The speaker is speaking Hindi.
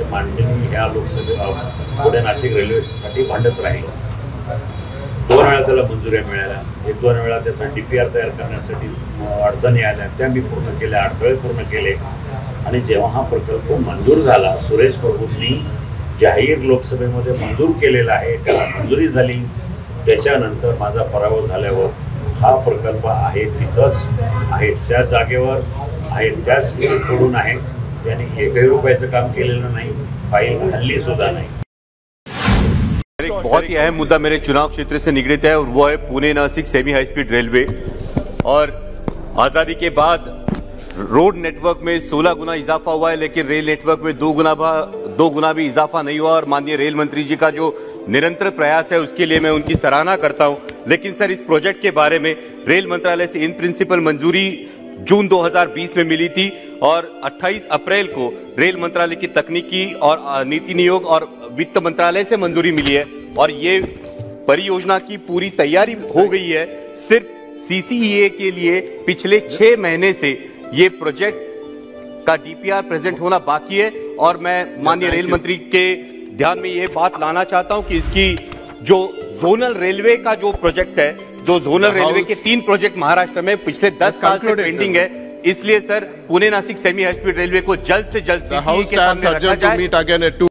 मांडणी ह्या पुणे नाशिक रेल्वेसाठी भांडत राहिलो. 2 वेळा त्याला मंजुऱ्या मिळाल्या. 1-2 वेळा त्याचा DPR तयार करण्यासाठी अडचणी आल्या, त्या मी पूर्ण केल्या, अडथळे पूर्ण केले. आणि जेव्हा हा प्रकल्प मंजूर झाला, सुरेश प्रभूंनी जाहीर लोकसभेमध्ये मंजूर केलेला आहे, त्याला मंजुरी झाली. त्याच्यानंतर माझा पराभव झाल्यावर हा प्रकल्प आहे तिथंच आहे, त्या जागेवर आहे, त्याच स्थितीकडून आहे. त्यांनी 1 रुपयाचं काम केलेलं नाही, फाईल हल्ली सुद्धा नाही. एक बहुत ही अहम मुद्दा मेरे चुनाव क्षेत्र से निगड़ित है और वो है Pune Nashik semi high speed railway. और आजादी के बाद रोड नेटवर्क में 16 गुना इजाफा हुआ है, लेकिन रेल नेटवर्क में 2 गुना भी इजाफा नहीं हुआ. और माननीय रेल मंत्री जी का जो निरंतर प्रयास है उसके लिए मैं उनकी सराहना करता हूं. लेकिन सर, इस प्रोजेक्ट के बारे में रेल मंत्रालय से इन प्रिंसिपल मंजूरी जून 2020 में मिली थी और 28 अप्रैल को रेल मंत्रालय की तकनीकी और नीति नियोग और वित्त मंत्रालय से मंजूरी मिली है. और ये परियोजना की पूरी तैयारी हो गई है. सिर्फ CCEA के लिए पिछले 6 महीने से ये प्रोजेक्ट का DPR प्रेजेंट होना बाकी है. और मैं माननीय रेल मंत्री के ध्यान में ये बात लाना चाहता हूं कि इसकी जो जोनल रेलवे का जो प्रोजेक्ट है, जो जोनल रेलवे के 3 प्रोजेक्ट महाराष्ट्र में पिछले 10 साल से पेंडिंग है, इसलिए sir Pune Nashik semi high speed railway को जल्द से जल्द CCEA के सामने रखा जाए.